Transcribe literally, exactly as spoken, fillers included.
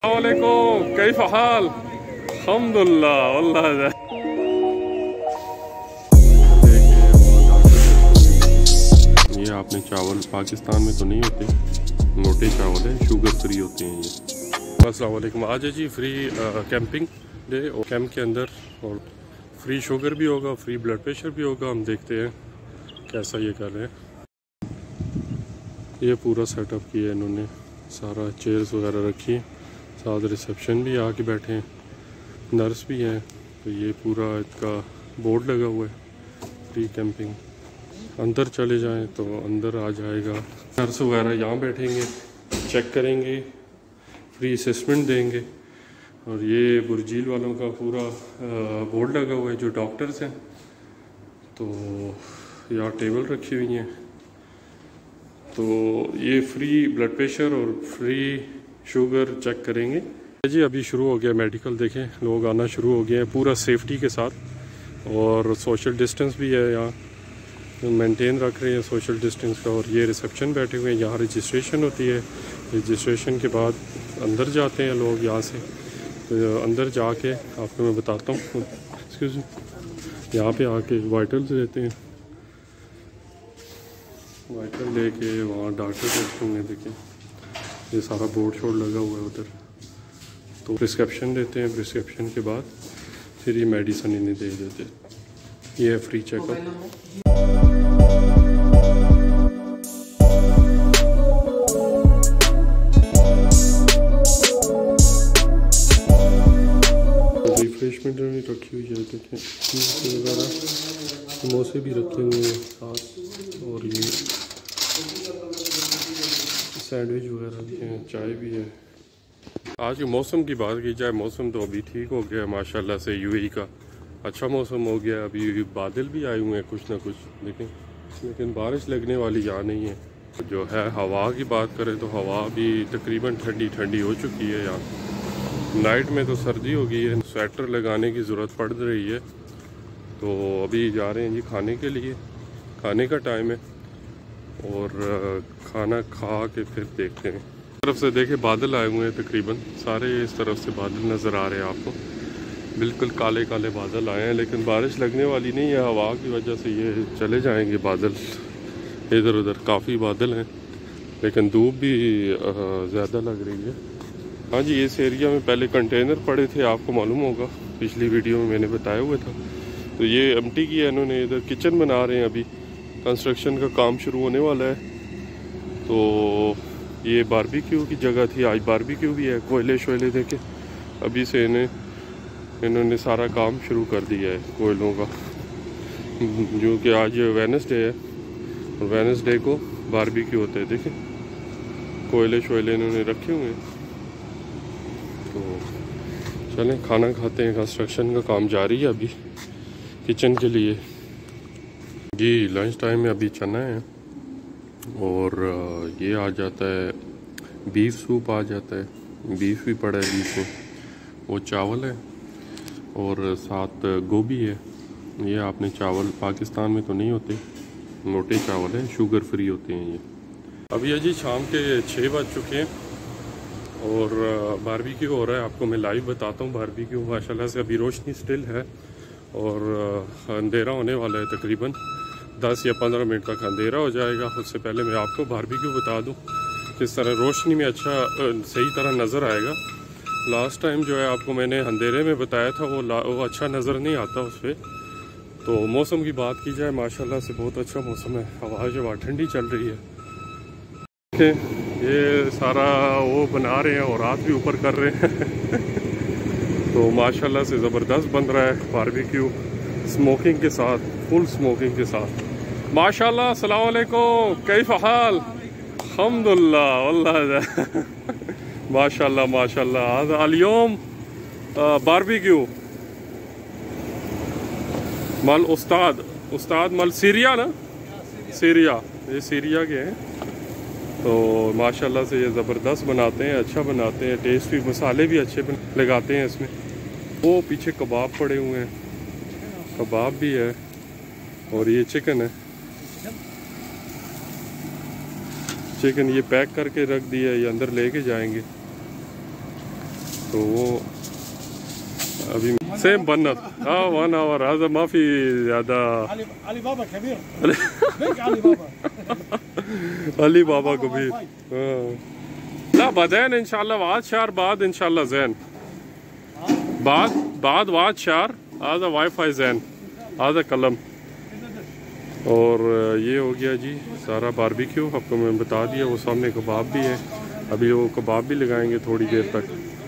अस्सलामुअलैकुम, कैफ हाल? अल्हम्दुलिल्लाह वल्लाह। ये आपने चावल पाकिस्तान में तो नहीं होते, मोटे चावल है, शुगर फ्री होते हैं ये। अस्सलामुअलैकुम। आज है जी फ्री कैंपिंग डे और कैंप के अंदर और फ्री शुगर भी होगा, फ्री ब्लड प्रेशर भी होगा। हम देखते हैं कैसा ये कर रहे हैं। ये पूरा सेटअप किया है इन्होंने, सारा चेयर्स वगैरह रखी है, साथ रिसेप्शन भी आके बैठे हैं, नर्स भी हैं। तो ये पूरा इसका बोर्ड लगा हुआ है फ्री कैंपिंग। अंदर चले जाएं तो अंदर आ जाएगा, नर्स वगैरह यहाँ बैठेंगे, चेक करेंगे, फ्री असेसमेंट देंगे। और ये बुर्जील वालों का पूरा बोर्ड लगा हुआ है जो डॉक्टर्स हैं। तो यहाँ टेबल रखी हुई हैं। तो ये फ्री ब्लड प्रेशर और फ्री शुगर चेक करेंगे जी। अभी शुरू हो गया मेडिकल, देखें लोग आना शुरू हो गए हैं पूरा सेफ्टी के साथ। और सोशल डिस्टेंस भी है, यहाँ मेंटेन रख रहे हैं सोशल डिस्टेंस का। और ये रिसेप्शन बैठे हुए हैं, यहाँ रजिस्ट्रेशन होती है। रजिस्ट्रेशन के बाद अंदर जाते हैं लोग यहाँ से। तो अंदर जाके आपको मैं बताता हूँ, एक्सक्यूज मी, यहाँ पे आके वाइटल्स लेते हैं। वाइटल लेके वहाँ डॉक्टर बैठे हुए हैं, देखें ये सारा बोर्ड शोर्ड लगा हुआ है उधर। तो प्रिस्क्रिप्शन देते हैं, प्रिस्क्रिप्शन के बाद फिर ये मेडिसिन इन्हें दे देते। ये है फ्री चेकअप। रिफ्रेशमेंट रखी हुई है, देखें वगैरह, समोसे भी रखे हुए हैं साथ। और ये सैंडविच वगैरह भी हैं, चाय भी है। आज के मौसम की बात की जाए, मौसम तो अभी ठीक हो गया माशाल्लाह से। यूएई का अच्छा मौसम हो गया। अभी बादल भी आए हुए हैं कुछ ना कुछ, लेकिन लेकिन बारिश लगने वाली यहाँ नहीं है। जो है हवा की बात करें तो हवा भी तकरीबन ठंडी ठंडी हो चुकी है यहाँ। नाइट में तो सर्दी हो गई है, स्वेटर लगाने की ज़रूरत पड़ रही है। तो अभी जा रहे हैं जी खाने के लिए, खाने का टाइम है। और खाना खा के फिर देखते हैं। तरफ से देखे बादल आए हुए हैं, तकरीबन सारे इस तरफ से बादल नज़र आ रहे हैं आपको। बिल्कुल काले काले बादल आए हैं, लेकिन बारिश लगने वाली नहीं है। हवा की वजह से ये चले जाएंगे बादल इधर उधर। काफ़ी बादल हैं, लेकिन धूप भी ज़्यादा लग रही है। हाँ जी, इस एरिया में पहले कंटेनर पड़े थे, आपको मालूम होगा, पिछली वीडियो में मैंने बताया हुआ था। तो ये एम्प्टी किया इन्होंने। इधर किचन बना रहे हैं, अभी कंस्ट्रक्शन का काम शुरू होने वाला है। तो ये बारबेक्यू की जगह थी, आज बारबेक्यू भी है। कोयले शोयले देखे अभी से इन्हें इन्होंने सारा काम शुरू कर दिया है कोयलों का, जो कि आज वेडनेसडे है और वेडनेसडे को बारबेक्यू होता है। देखें कोयले शोयले इन्होंने रखे हुए हैं। तो चलें खाना खाते हैं। कंस्ट्रक्शन का काम जारी है अभी किचन के लिए जी। लंच टाइम में अभी चना है और ये आ जाता है बीफ सूप आ जाता है, बीफ भी पड़ा है बीफ में, वो चावल है और साथ गोभी है। ये आपने चावल पाकिस्तान में तो नहीं होते, मोटे चावल है, शुगर फ्री होते हैं ये। अभी है जी शाम के छः बज चुके हैं और बारबेक्यू हो रहा है। आपको मैं लाइव बताता हूँ बारबेक्यू। माशाल्लाह से अभी रोशनी स्टिल है और अंधेरा होने वाला है, तकरीबन दस या पंद्रह मिनट तक अंधेरा हो जाएगा। उससे पहले मैं आपको बारबेक्यू बता दूं किस तरह रोशनी में अच्छा सही तरह नज़र आएगा। लास्ट टाइम जो है आपको मैंने अंधेरे में बताया था, वो वो अच्छा नज़र नहीं आता उस पर। तो मौसम की बात की जाए, माशाल्लाह से बहुत अच्छा मौसम है। हवा जो ठंडी चल रही है। ये सारा वो बना रहे हैं और हाथ भी ऊपर कर रहे हैं तो माशाल्लाह से ज़बरदस्त बन रहा है बारबेक्यू, स्मोकिंग के साथ, फुल स्मोकिंग के साथ माशाल्लाह। अस्सलाम वालेकुम, कैफ हाल? अल्हम्दुलिल्लाह वल्लाह माशाल्लाह माशाल्लाह। अल-यौम बारबेक्यू मल उस्ताद उस्ताद मल सीरिया ना, सीरिया, ये सीरिया के हैं। तो माशाल्लाह से ये ज़बरदस्त बनाते हैं, अच्छा बनाते हैं, टेस्ट भी, मसाले भी अच्छे लगाते हैं इसमें। वो पीछे कबाब पड़े हुए हैं, कबाब भी है और ये चिकन है। चिकन ये पैक करके रख दिया है, ये अंदर लेके जाएंगे। तो वो अभी सेम वन हाँ वन आवर هذا ما في ज़्यादा علي علي بابا كبير بيج علي بابا علي بابا كبير لا بعدين ان شاء الله بعد شهر بعد ان شاء الله زين بعد بعد بعد شهر هذا واई फाई زين هذا कलम और ये हो गया जी सारा बारबेक्यू आपको मैं बता दिया। वो सामने कबाब भी है, अभी वो कबाब भी लगाएंगे थोड़ी देर तक।